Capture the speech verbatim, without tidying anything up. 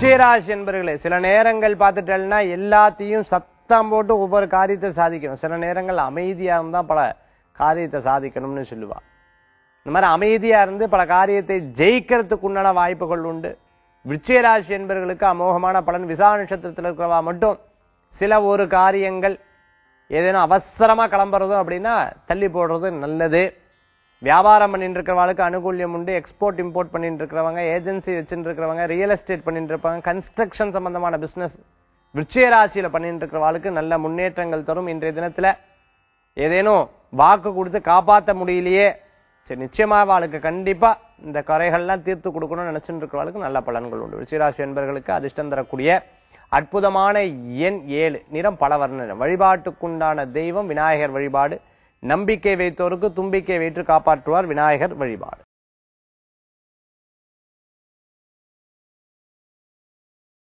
விருச்சிகராசி என்பர்களே, சில நேரங்கள் பார்த்துட்டேன்னா எல்லாத்தையும் சத்தம் போட்டு ஒவ்வொரு காரியத்தை சாதிக்கணும். சில நேரங்கள் அமைதியா இருந்தா பல காரியத்தை சாதிக்கணும்னு சொல்லுவா. இந்த மாதிரி அமைதியா இருந்து பல காரியத்தை ஜெயிக்கிறதுக்கு உண்டான வாய்ப்புகள் உண்டு. விருச்சிகராசி என்பவர்களுக்கு அமோகமான பலன். விசாக நட்சத்திரத்தில் இருக்கிறவா மட்டும் சில ஒரு காரியங்கள் ஏதேனும் அவசரமா கிளம்புறதும் அப்படின்னா தள்ளி போடுறது நல்லது. வியாபாரம் பண்ணிட்டு இருக்கிறவங்களுக்கு அனுகூல்யம் உண்டு. எக்ஸ்போர்ட் இம்போர்ட் பண்ணிட்டு இருக்கிறவங்க, ஏஜென்சி வச்சுட்டு இருக்கிறவங்க, ரியல் எஸ்டேட் பண்ணிட்டு இருப்பாங்க, கன்ஸ்ட்ரக்ஷன் சம்பந்தமான பிசினஸ் விருச்சிக ராசியில பண்ணிட்டு இருக்கிறவங்களுக்கு நல்ல முன்னேற்றங்கள் தரும். இன்றைய தினத்துல ஏதேனும் வாக்கு கொடுத்து காப்பாற்ற முடியலையே, சரி நிச்சயமா அவளுக்கு கண்டிப்பா இந்த குறைகள்லாம் தீர்த்து கொடுக்கணும்னு நினைச்சுட்டு இருக்கிறவளுக்கு நல்ல பலன்கள் உண்டு. விருச்சிக ராசி என்பவர்களுக்கு அதிர்ஷ்டம் தரக்கூடிய அற்புதமான எண் ஏழு, நிறம் பல வர்ண நிறம். வழிபாட்டுக்குண்டான தெய்வம் விநாயகர் வழிபாடு. நம்பிக்கை வைத்தோருக்கு தும்பிக்கை வைத்து காப்பாற்றுவார் விநாயகர் வழிபாடு.